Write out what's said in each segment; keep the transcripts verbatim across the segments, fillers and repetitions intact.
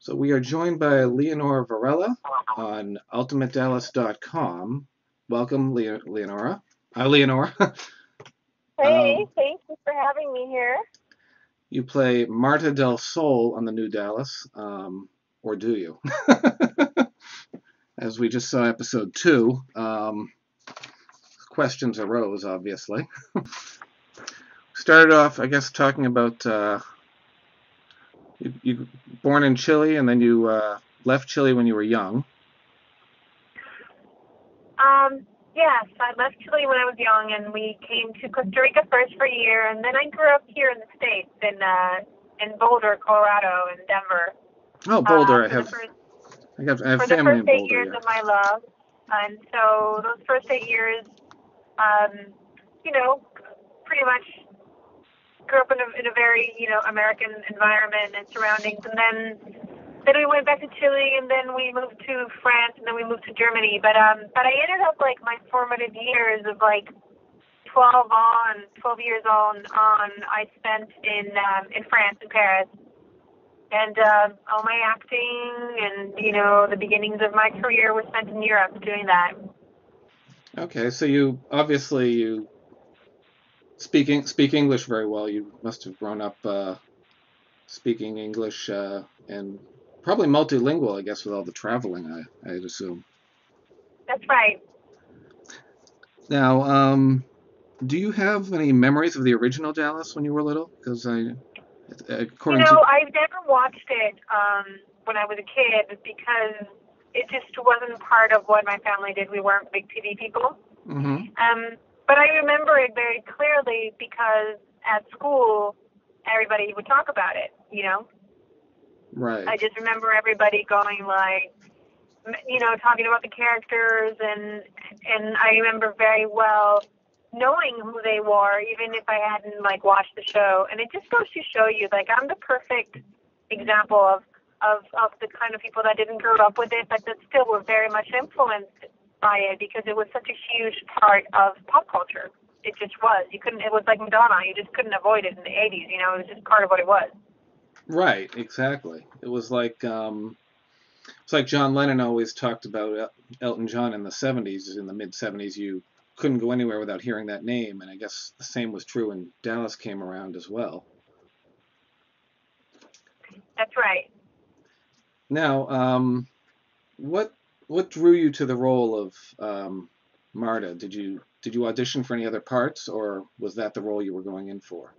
So we are joined by Leonor Varela on ultimate dallas dot com. Welcome, Le- Leonora. Uh, Leonora. Hey, um, thank you for having me here. you play Marta del Sol on the new Dallas, um, or do you? As we just saw episode two, um, questions arose, obviously. Started off, I guess, talking about uh, you, you born in Chile and then you uh, left Chile when you were young. Um, yes, I left Chile when I was young, and we came to Costa Rica first for a year, and then I grew up here in the States, in uh, in Boulder, Colorado, and Denver, Oh, uh, Boulder. I for the have first I have, I have for the family first in eight Boulder. years Yeah. of my love. And so those first eight years, um, you know, pretty much grew up in a in a very you know American environment and surroundings, and then Then we went back to Chile, and then we moved to France, and then we moved to Germany. But um, but I ended up like my formative years of like twelve on, twelve years on, on I spent in um, in France, in Paris, and uh, all my acting and you know the beginnings of my career was spent in Europe doing that. Okay, so you obviously you speaking speak English very well. You must have grown up uh, speaking English uh, and probably multilingual, I guess, with all the traveling. I I'd assume. That's right. Now, um, do you have any memories of the original Dallas when you were little? Because I, You according to, know, I've never watched it um, when I was a kid because it just wasn't part of what my family did. We weren't big T V people. hmm Um, but I remember it very clearly because at school, everybody would talk about it, you know? I right, just remember everybody going like, you know, talking about the characters, and and I remember very well knowing who they were, even if I hadn't like watched the show. And it just goes to show you, like, I'm the perfect example of of of the kind of people that didn't grow up with it, but that still were very much influenced by it because it was such a huge part of pop culture. It just was. You couldn't. It was like Madonna. You just couldn't avoid it in the eighties. You know, it was just part of what it was. right, exactly. It was like um, it's like John Lennon always talked about El- Elton John in the seventies, in the mid seventies. You couldn't go anywhere without hearing that name, and I guess the same was true when Dallas came around as well. That's right. Now, um, what what drew you to the role of um, Marta? Did you did you audition for any other parts, or was that the role you were going in for?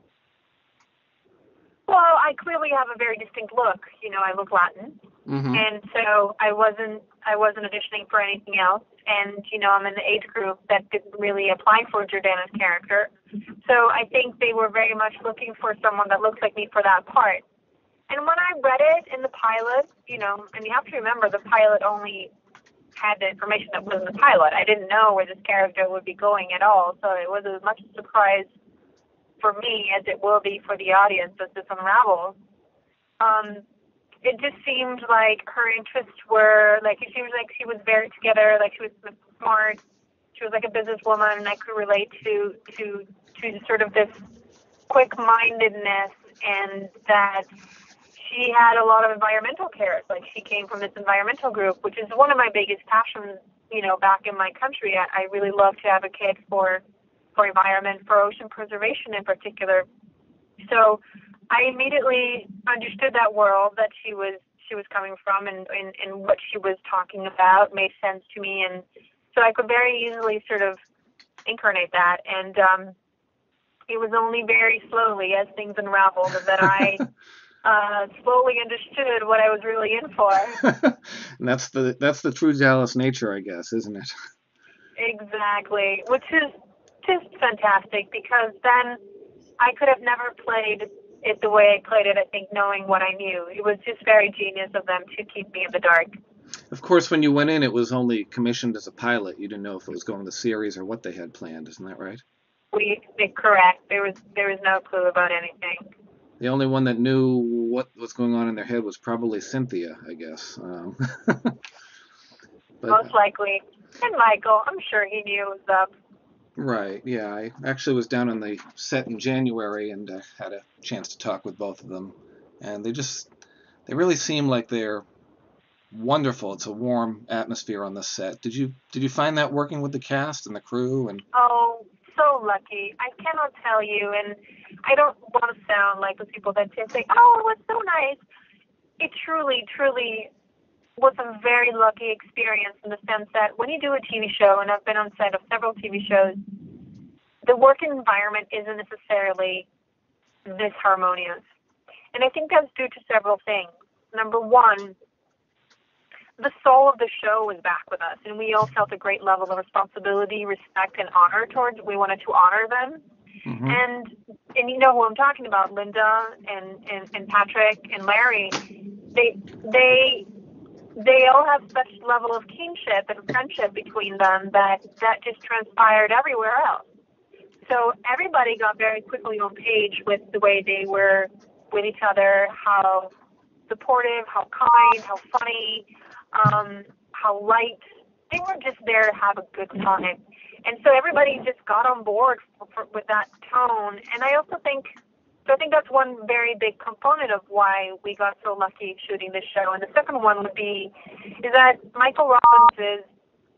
Well, I clearly have a very distinct look. You know, I look Latin, Mm-hmm. and so I wasn't I wasn't auditioning for anything else. And you know, I'm in the age group that didn't really apply for Jordana's character. So I think they were very much looking for someone that looks like me for that part. And when I read it in the pilot, you know, and you have to remember the pilot only had the information that was in the pilot. I didn't know where this character would be going at all, so it was as much a surprise for me as it will be for the audience as this unravels. Um, it just seemed like her interests were like she was like she was very together, like she was smart. She was like a businesswoman, and I could relate to to to sort of this quick-mindedness, and that she had a lot of environmental cares. Like she came from this environmental group, which is one of my biggest passions. You know, back in my country, I, I really love to advocate for for environment, for ocean preservation in particular. So I immediately understood that world that she was she was coming from, and, and, and what she was talking about made sense to me, and so I could very easily sort of incarnate that. And um, it was only very slowly as things unraveled that I uh, slowly understood what I was really in for. And that's the that's the true Dallas nature, I guess, isn't it? Exactly, which is just fantastic because then I could have never played it the way I played it, I think, knowing what I knew. It was just very genius of them to keep me in the dark. Of course, when you went in, it was only commissioned as a pilot. You didn't know if it was going to series or what they had planned. Isn't that right? We correct. There was there was no clue about anything. The only one that knew what was going on in their head was probably Cynthia, I guess. Um, but Most likely. And Michael, I'm sure he knew it was up. right, yeah, I actually was down on the set in January and uh, had a chance to talk with both of them, and they just they really seem like they're wonderful. It's a warm atmosphere on the set. Did you did you find that working with the cast and the crew? And Oh, so lucky. I cannot tell you, and I don't want to sound like those people that just say, oh, it was so nice. It truly, truly was a very lucky experience in the sense that when you do a T V show, and I've been on set of several T V shows, the work environment isn't necessarily this harmonious. And I think that's due to several things. Number one, the soul of the show was back with us, and we all felt a great level of responsibility, respect, and honor towards. We wanted to honor them, hmm and and you know who I'm talking about, Linda and and, and Patrick and Larry. They they they all have such level of kinship and friendship between them that that just transpired everywhere else. So everybody got very quickly on page with the way they were with each other, how supportive, how kind, how funny, um, how light. They were just there to have a good time. And so everybody just got on board for, for, with that tone. And I also think, so I think that's one very big component of why we got so lucky shooting this show. And the second one would be, is that Michael Robbins is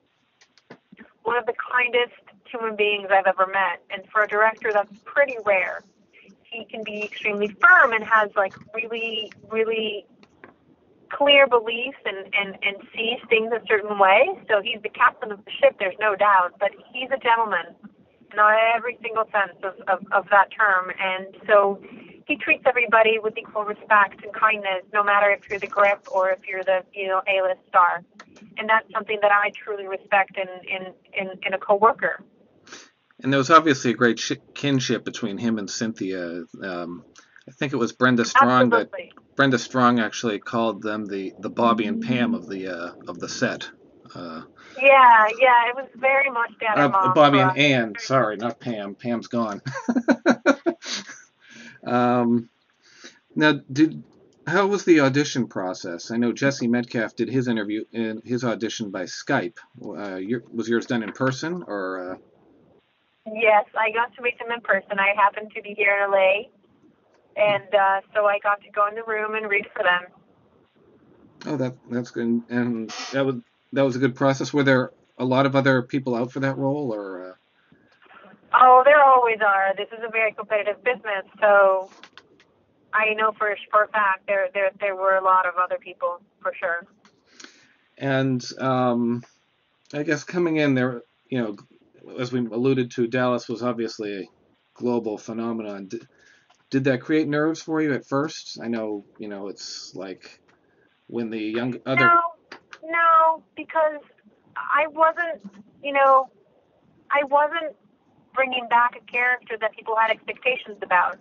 one of the kindest human beings I've ever met. And for a director, that's pretty rare. He can be extremely firm and has like really, really clear beliefs and, and, and sees things a certain way. So he's the captain of the ship, there's no doubt. But he's a gentleman in every single sense of, of, of that term. And so he treats everybody with equal respect and kindness, no matter if you're the grip or if you're the, you know, A-list star. And that's something that I truly respect in, in, in, in a coworker. and there was obviously a great sh- kinship between him and Cynthia. Um, I think it was Brenda Strong that Absolutely. Brenda Strong actually called them the, the Bobby and Pam of the uh, of the set. Uh, Yeah, yeah, it was very much dad uh, and mom Bobby for and us. Ann, sorry, not Pam. Pam's gone. um, now, did how was the audition process? I know Jesse Metcalf did his interview in his audition by Skype. Uh, your, was yours done in person or? Uh... Yes, I got to meet them in person. I happened to be here in L A, and uh, so I got to go in the room and read for them. Oh, that that's good. And that was that was a good process. Were there a lot of other people out for that role, or? Uh... Oh, there always are. This is a very competitive business, so I know for for a fact there there there were a lot of other people for sure. And um, I guess coming in there, you know, as we alluded to, Dallas was obviously a global phenomenon. Did, did that create nerves for you at first? I know, you know, it's like when the young other. No, no, because I wasn't, you know, I wasn't bringing back a character that people had expectations about.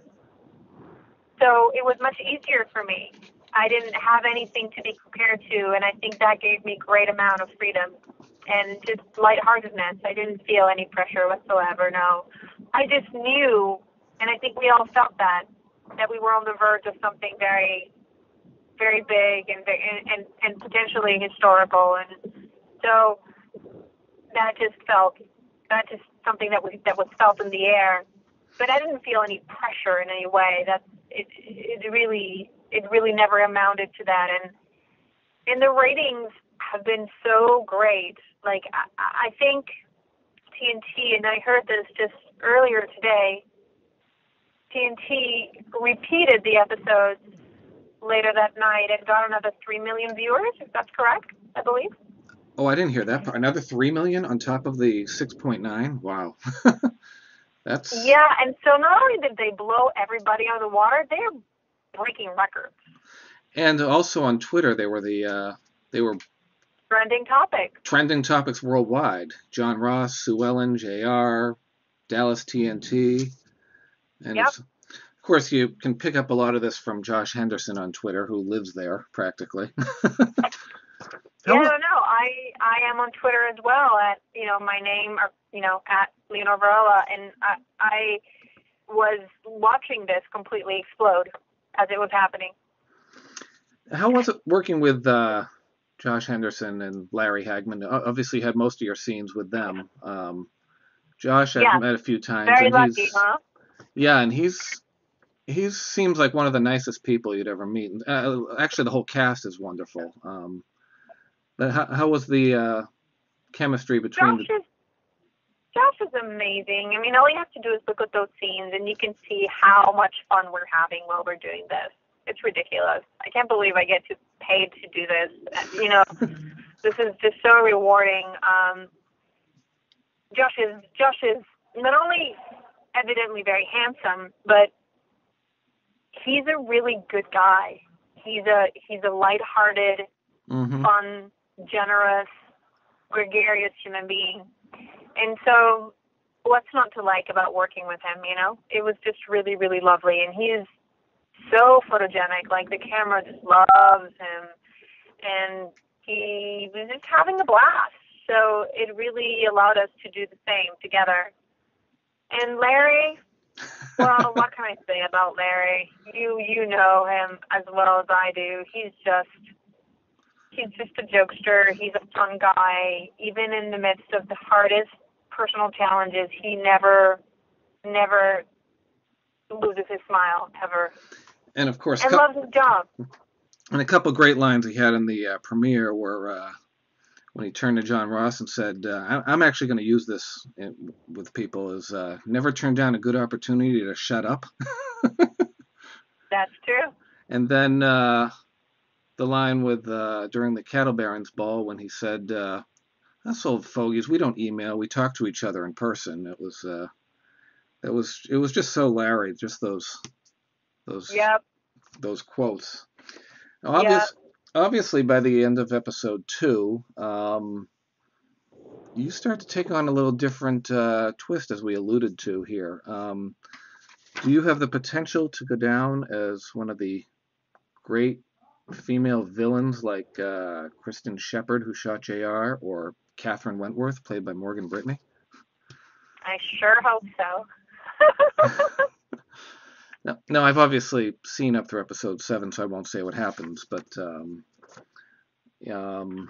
So it was much easier for me. I didn't have anything to be compared to, and I think that gave me great amount of freedom and just lightheartedness. I didn't feel any pressure whatsoever, no. I just knew, and I think we all felt that, that we were on the verge of something very, very big and and, and, and potentially historical. And so that just felt, that just something that was, that was felt in the air. But I didn't feel any pressure in any way. That's, it, it really, it really never amounted to that. And and the ratings have been so great. Like I, I think T N T, and I heard this just earlier today. T N T repeated the episodes later that night and got another three million viewers. If that's correct, I believe. Oh, I didn't hear that part. Another three million on top of the six point nine. Wow, that's. Yeah, and so not only did they blow everybody out of the water, they're breaking records. And also on Twitter, they were the uh, they were Trending topic. trending topics worldwide. John Ross, Sue Ellen, J R, Dallas T N T, and Yep. it's, of course you can pick up a lot of this from Josh Henderson on Twitter, who lives there practically. Yeah, How, no, no. I I am on Twitter as well at, you know, my name, or, you know, at Leonor Varela, and I, I was watching this completely explode as it was happening. how was it working with uh, Josh Henderson and Larry Hagman? Obviously, you had most of your scenes with them. Um, Josh, I've Yeah, met a few times, very and lucky, he's huh? yeah, and he's he seems like one of the nicest people you'd ever meet. Uh, actually, the whole cast is wonderful. Um, but how, how was the uh, chemistry between the? Josh is Josh is amazing. I mean, all you have to do is look at those scenes, and you can see how much fun we're having while we're doing this. It's ridiculous. I can't believe I get to paid to do this. You know, this is just so rewarding. Um, Josh is Josh is not only evidently very handsome, but he's a really good guy. He's a he's a lighthearted, Mm-hmm. fun, generous, gregarious human being. And so, what's not to like about working with him? You know, it was just really, really lovely. And he's so photogenic. Like the camera just loves him, and he was just having a blast. So it really allowed us to do the same together. And Larry, well, what can I say about Larry? You you know him as well as I do. He's just he's just a jokester. He's a fun guy. Even in the midst of the hardest personal challenges, he never never loses his smile ever, And of course, and loves his job. and a couple great lines he had in the uh, premiere were uh, when he turned to John Ross and said, uh, "I'm actually going to use this in, with people is uh, never turn down a good opportunity to shut up." That's true. And then uh, the line with uh, during the Cattle Barons Ball when he said, uh, "Us old fogies, we don't email, we talk to each other in person." It was uh, it was it was just so Larry, just those those Yep. those quotes. Now, Yep. obvious, obviously, by the end of episode two, um, you start to take on a little different uh, twist, as we alluded to here. Um, do you have the potential to go down as one of the great female villains like uh, Kristen Shepard, who shot J R, or Catherine Wentworth, played by Morgan Brittany? I sure hope so. Now, now, I've obviously seen up through episode seven, so I won't say what happens, but um, um,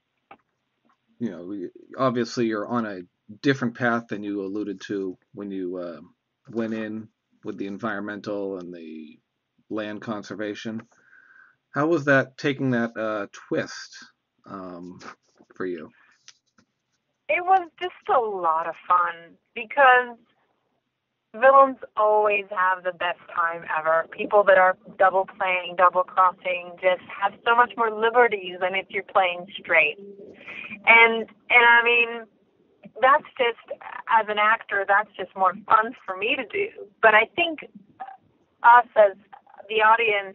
you know, obviously you're on a different path than you alluded to when you uh, went in with the environmental and the land conservation. How was that taking that uh, twist um, for you? It was just a lot of fun because villains always have the best time ever. People that are double playing, double crossing, just have so much more liberties than if you're playing straight. And and I mean, that's just as an actor, that's just more fun for me to do. But I think us as the audience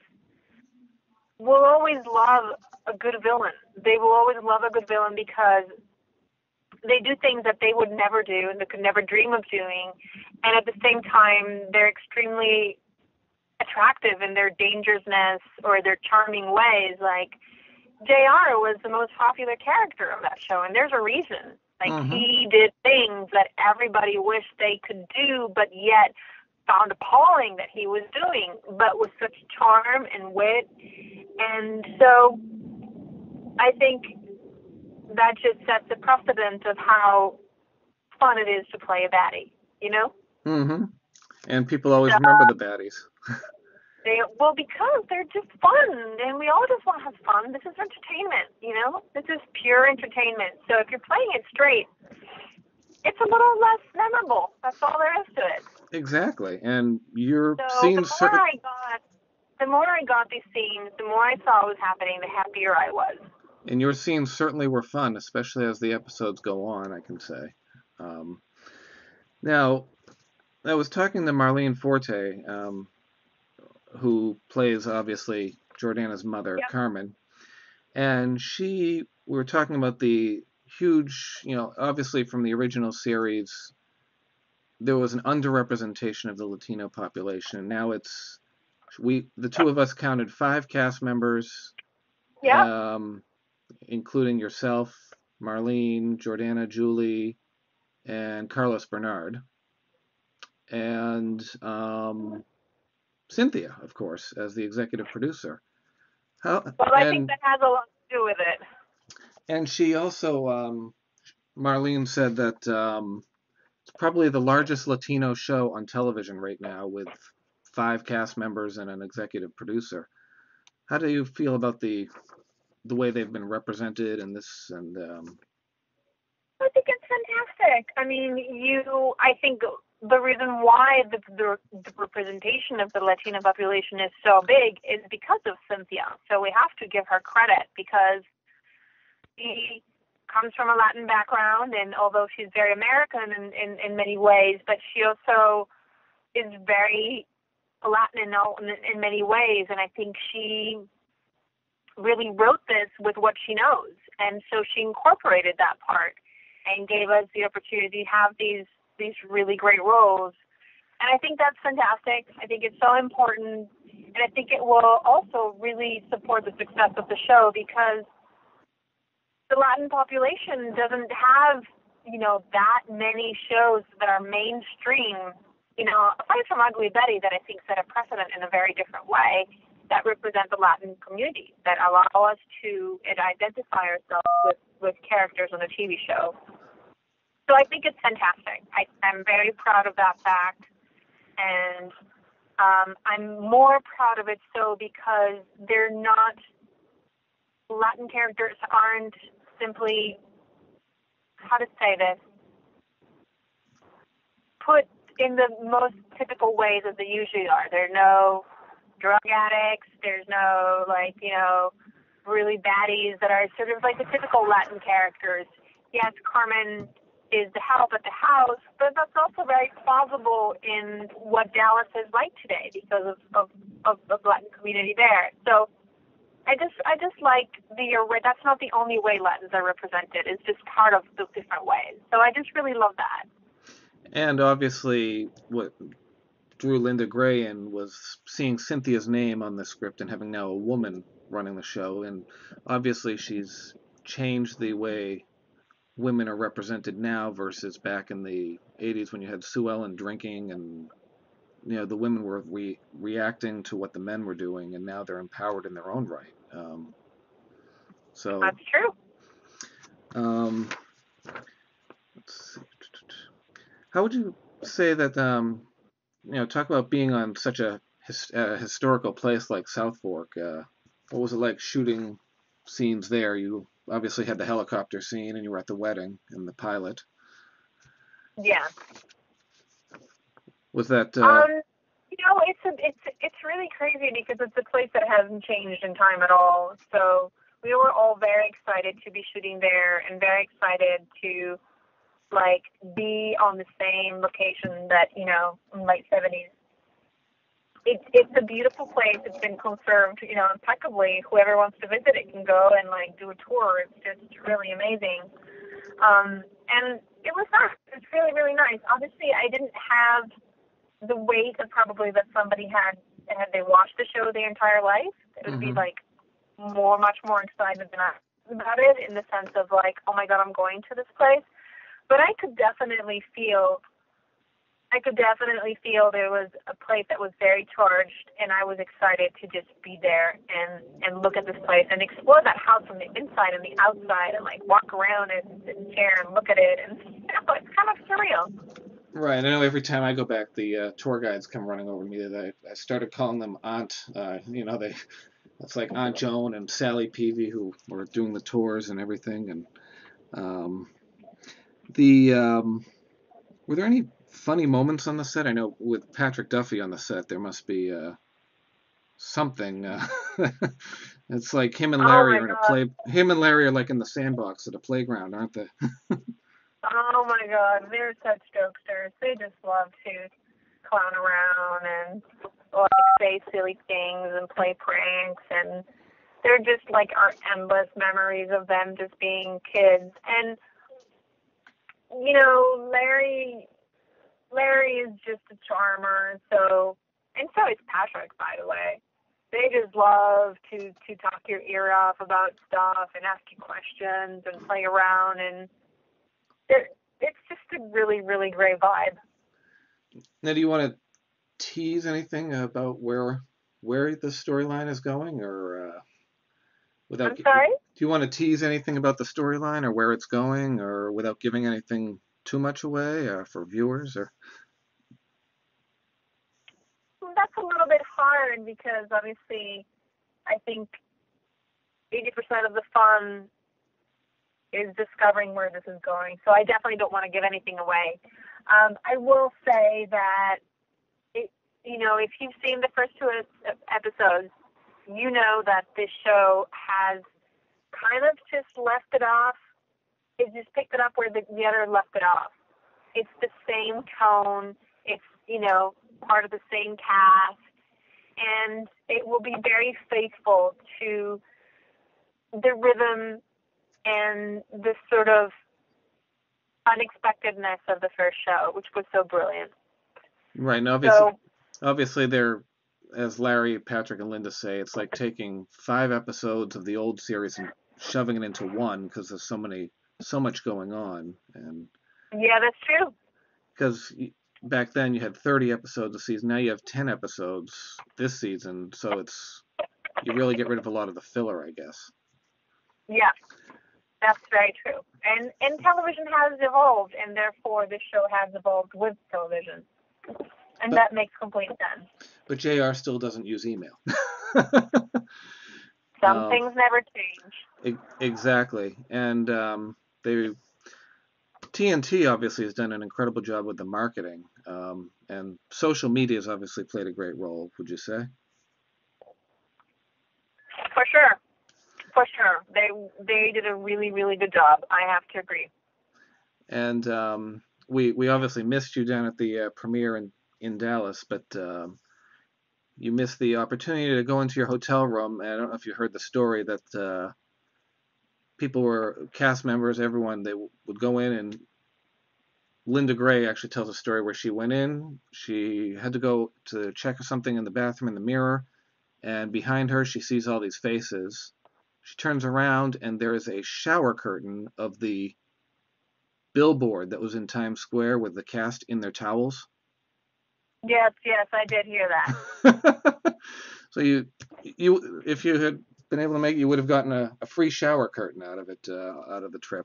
will always love a good villain. They will always love a good villain because they do things that they would never do and they could never dream of doing, and at the same time they're extremely attractive in their dangerousness or their charming ways. Like J R was the most popular character of that show, and there's a reason. Like Mm-hmm. he did things that everybody wished they could do, but yet found appalling that he was doing, but with such charm and wit. And so I think that just sets a precedent of how fun it is to play a baddie, you know? Mm-hmm. And people always So, remember the baddies. they, well, because they're just fun, and we all just want to have fun. This is entertainment, you know? This is pure entertainment. So if you're playing it straight, it's a little less memorable. That's all there is to it. Exactly. And your So the scenes more certainly, I got, the more I got these scenes, the more I saw what was happening, the happier I was. and your scenes certainly were fun, especially as the episodes go on, I can say. Um, now, I was talking to Marlene Forte, um, who plays obviously Jordana's mother, Yep. Carmen, and she we were talking about the huge, you know, obviously from the original series, there was an underrepresentation of the Latino population, and now it's we the two of us counted five cast members, Yep. um, including yourself, Marlene, Jordana, Julie, and Carlos Bernard, and um, Cynthia, of course, as the executive producer. How Well, I think and that has a lot to do with it. and she also um, Marlene said that um, it's probably the largest Latino show on television right now with five cast members and an executive producer. How do you feel about the the way they've been represented in this? And um, I think it's fantastic. I mean, you. I think the reason why the, the the representation of the Latino population is so big is because of Cynthia. So we have to give her credit because she comes from a Latin background, and although she's very American in, in, in many ways, but she also is very Latin in, all, in, in many ways, and I think she really wrote this with what she knows, and so she incorporated that part and gave us the opportunity to have these these really great roles, and I think that's fantastic. I think it's so important, and I think it will also really support the success of the show because the Latin population doesn't have, you know, that many shows that are mainstream, you know, aside from Ugly Betty that I think set a precedent in a very different way that represent the Latin community, that allow us to identify ourselves with, with characters on a T V show. So I think it's fantastic. I, I'm very proud of that fact, and um, I'm more proud of it so because they're not, Latin characters aren't simply, how to say this, put in the most typical ways as they usually are. There are no drug addicts. There's no, like, you know, really baddies that are sort of like the typical Latin characters. Yes, Carmen is the help at the house, but that's also very plausible in what Dallas is like today because of, of, of the Latin community there. So I just I just like the that's not the only way Latins are represented. It's just part of the different ways. So I just really love that. and obviously, what drew Linda Gray in was seeing Cynthia's name on the script and having now a woman running the show, and obviously she's changed the way women are represented now versus back in the eighties when you had Sue Ellen drinking and you know the women were re- reacting to what the men were doing, and now they're empowered in their own right. Um, so that's true. Um, let's see. How would you say that? Um, you know, talk about being on such a, his, a historical place like South Fork. Uh, what was it like shooting scenes there? You obviously had the helicopter scene, and you were at the wedding and the pilot. Yeah. Was that? Uh, Um, you know, it's a, it's it's really crazy because it's a place that hasn't changed in time at all. So we were all very excited to be shooting there and very excited to like be on the same location that, you know, in late seventies. It's it's a beautiful place. It's been conserved, you know, impeccably. Whoever wants to visit it can go and like do a tour. It's just really amazing. Um, and it was nice. It's really, really nice. Obviously, I didn't have the weight of probably that somebody had had they watched the show their entire life. It would mm-hmm. be like more, much more excited than I was about it in the sense of like, oh my God, I'm going to this place. But I could definitely feel, I could definitely feel there was a place that was very charged, and I was excited to just be there and and look at this place and explore that house from the inside and the outside and like walk around and sit in a chair and look at it, and you know, it's kind of surreal. Right. I know every time I go back, the uh, tour guides come running over to me. That I, I started calling them Aunt. Uh, you know, they it's like Aunt Joan and Sally Peavy who were doing the tours and everything. And um, the um, were there any funny moments on the set? I know with Patrick Duffy on the set, there must be uh, something. Uh, it's like him and Oh Larry my are in a God. play. Him and Larry are like in the sandbox at a playground, aren't they? Oh my God, they're such jokesters. They just love to clown around and like say silly things and play pranks, and they're just like our endless memories of them just being kids. And you know, Larry, Larry is just a charmer. So, and so is Patrick, by the way. They just love to to talk your ear off about stuff and ask you questions and play around, and they're it's just a really, really great vibe. Now, do you want to tease anything about where where the storyline is going, or uh, without? I'm Do sorry? you want to tease anything about the storyline or where it's going, or without giving anything too much away uh, for viewers? Or That's a hard because obviously I think eighty percent of the fun is discovering where this is going. So I definitely don't want to give anything away. Um, I will say that, it, you know, if you've seen the first two episodes, you know that this show has kind of just left it off. It just picked it up where the, the other left it off. It's the same tone. It's, you know, part of the same cast. And it will be very faithful to the rhythm and the sort of unexpectedness of the first show, which was so brilliant. Right. And obviously, So, obviously they're, as Larry, Patrick, and Linda say, it's like taking five episodes of the old series and shoving it into one because there's so many, so much going on. And yeah, that's true. because back then you had thirty episodes a season. Now you have ten episodes this season. So it's, you really get rid of a lot of the filler, I guess. Yeah, that's very true. And and television has evolved, and therefore this show has evolved with television. And But, that makes complete sense. But J R still doesn't use email. Some um, things never change. E- exactly. And um, they T N T obviously has done an incredible job with the marketing. Um, and social media has obviously played a great role, would you say? For sure. For sure. They they did a really, really good job. I have to agree. And um, we we obviously missed you down at the uh, premiere in, in Dallas, but um, you missed the opportunity to go into your hotel room. And I don't know if you heard the story that uh, people were, cast members, everyone, they w- would go in, and Linda Gray actually tells a story where she went in, she had to go to check something in the bathroom in the mirror, and behind her she sees all these faces. She turns around and there is a shower curtain of the billboard that was in Times Square with the cast in their towels. Yes, yes, I did hear that. So you, you, if you had been able to make it, you would have gotten a, a free shower curtain out of it, uh, out of the trip.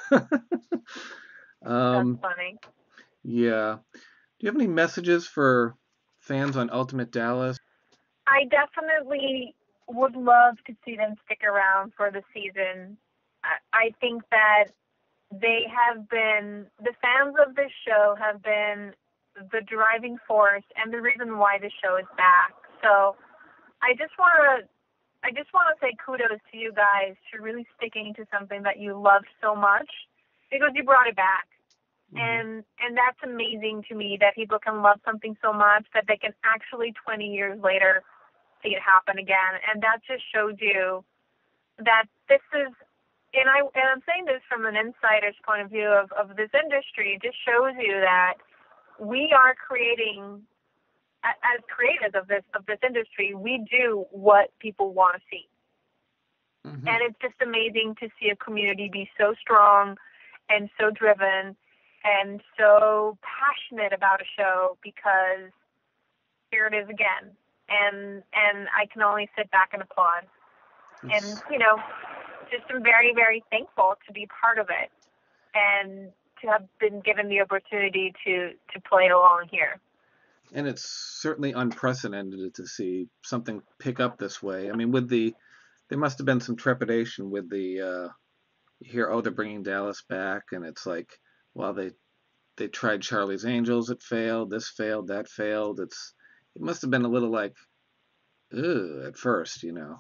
um, That's funny. yeah. Do you have any messages for fans on Ultimate Dallas? I definitely would love to see them stick around for the season. I, I think that they have been, the fans of this show have been the driving force and the reason why the show is back. So I just want to, I just want to say kudos to you guys for really sticking to something that you loved so much because you brought it back. Mm-hmm. And and that's amazing to me that people can love something so much that they can actually twenty years later see it happen again. And that just shows you that this is, and, I, and I'm saying this from an insider's point of view of, of this industry, it just shows you that we are creating, as creators of this of this industry, we do what people want to see. Mm-hmm. And it's just amazing to see a community be so strong and so driven and so passionate about a show because here it is again. And and I can only sit back and applaud. Yes. And, you know, just am very, very thankful to be part of it and to have been given the opportunity to, to play along here. And it's certainly unprecedented to see something pick up this way. I mean, with the, there must have been some trepidation with the, uh, you hear, oh, they're bringing Dallas back, and it's like, well, they, they tried Charlie's Angels, it failed, this failed, that failed. It's, it must have been a little like, ugh, at first, you know.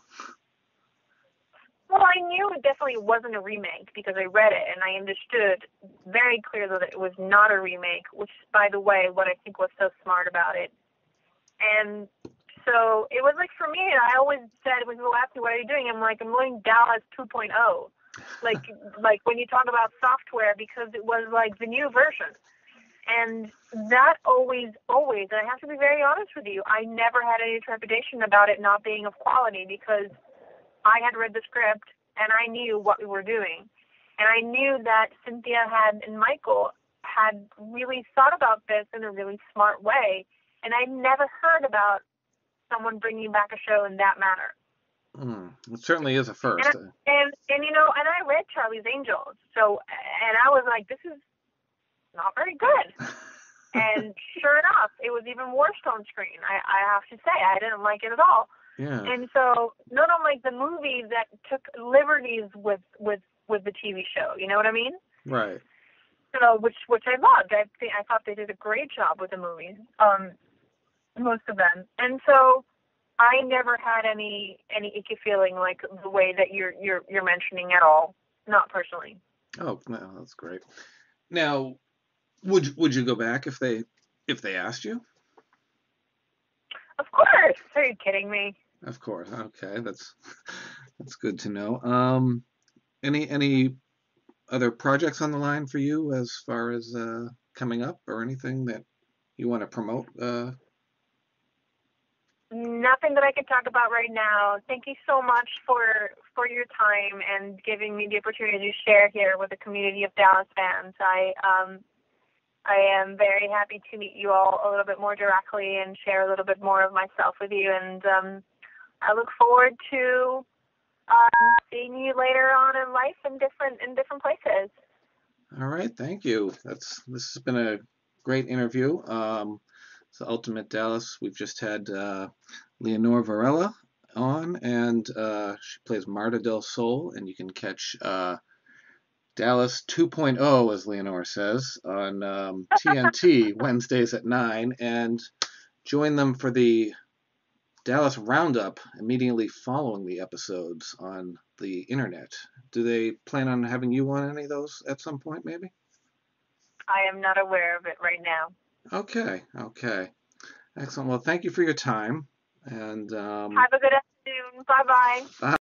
Well, I knew it definitely wasn't a remake because I read it and I understood very clearly that it was not a remake, which, by the way, what I think was so smart about it. And so it was like, for me, I always said, when people ask me, what are you doing? I'm like, I'm doing Dallas two point oh. Like, like when you talk about software, because it was like the new version. And that always, always, and I have to be very honest with you, I never had any trepidation about it not being of quality because I had read the script and I knew what we were doing. And I knew that Cynthia had and Michael had really thought about this in a really smart way. And I never heard about someone bringing back a show in that manner. Mm, it certainly is a first. And, and, and, you know, and I read Charlie's Angels. So, and I was like, this is not very good. And sure enough, it was even worse on screen. I, I have to say, I didn't like it at all. Yeah. And so, not unlike the movie that took liberties with with with the T V show, you know what I mean? Right. So, which which I loved. I think I thought they did a great job with the movie. Um, most of them. And so, I never had any any icky feeling like the way that you're you're you're mentioning at all. Not personally. Oh, no, that's great. Now, would would you go back if they if they asked you? Of course. Are you kidding me? Of course. Okay, that's that's good to know. Um, any any other projects on the line for you as far as uh, coming up or anything that you want to promote? Uh, Nothing that I can talk about right now. Thank you so much for for your time and giving me the opportunity to share here with the community of Dallas fans. I um I am very happy to meet you all a little bit more directly and share a little bit more of myself with you. And um, I look forward to um, seeing you later on in life in different in different places. all right, thank you. That's this has been a great interview. Um, it's the Ultimate Dallas. We've just had uh, Leonor Varela on, and uh, she plays Marta del Sol, and you can catch uh, Dallas 2.0, as Leonor says, on um, T N T Wednesdays at nine, and join them for the Dallas Roundup immediately following the episodes on the internet. Do they plan on having you on any of those at some point, maybe? I am not aware of it right now. Okay, okay. Excellent. Well, thank you for your time. And um, Have a good afternoon. Bye bye.